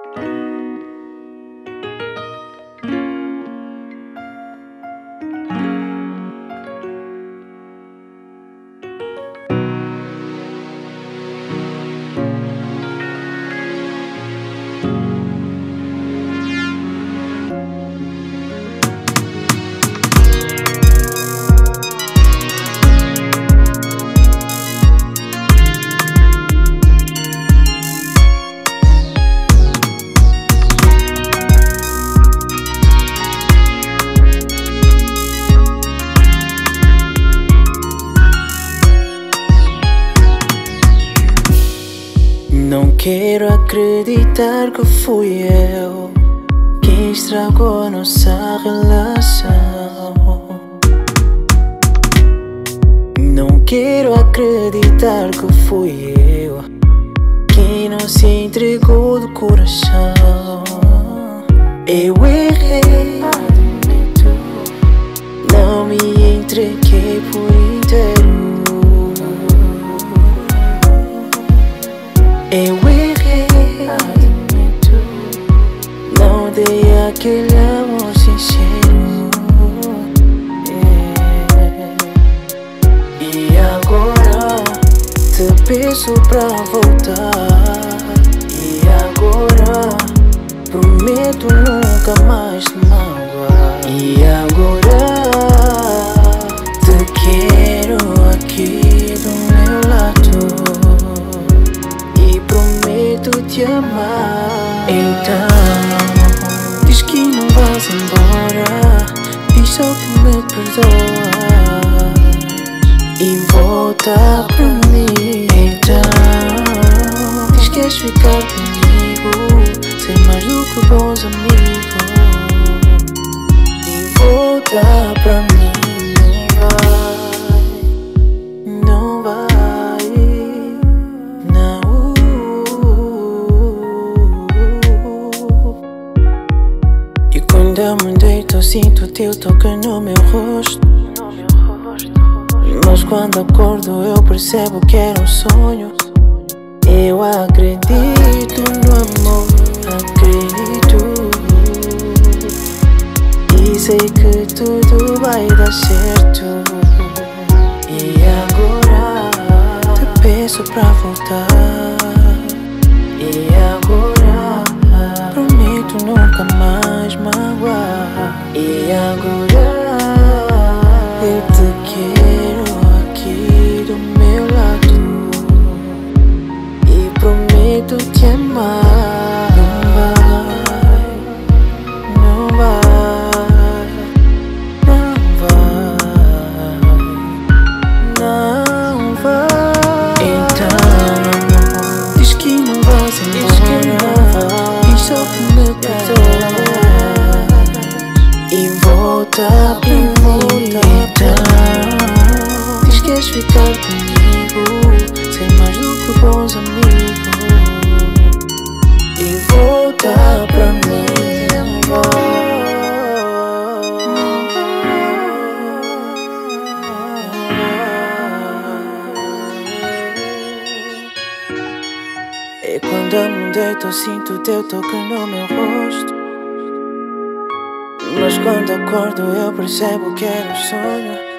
Não quero acreditar que fui eu quem estragou a nossa relação. Não quero acreditar que fui eu quem não se entregou do coração. Eu errei, admito, não me entreguei por inteiro. Eu errei, admito, não dei aquele amor sincero. E agora te peço pra voltar. E agora prometo nunca mais te magoar. E agora te quero aqui do meu lado. Te amar. Então diz que não vais embora, diz só que me perdoas e volta pra mim. Então diz que queres ficar comigo, ser mais do que bons amigos e volta pra mim. Não vai. Quando eu me deito, eu sinto o teu toque no meu rosto. Mas quando acordo, eu percebo que era um sonho. Eu acredito no amor, acredito. E sei que tudo vai dar certo. E agora te peço pra voltar. E agora prometo nunca mais magoar. E agora eu te quero aqui do meu lado e prometo te amar. Não vai, não vai, não vai. Então diz que não vais embora, diz só que me perdoas e volta pra mim. Então diz que queres ficar comigo, ser mais do que bons amigos e volta pra mim. E quando eu me deito, eu sinto o teu toque no meu rosto. Mas quando acordo, eu percebo que era um sonho.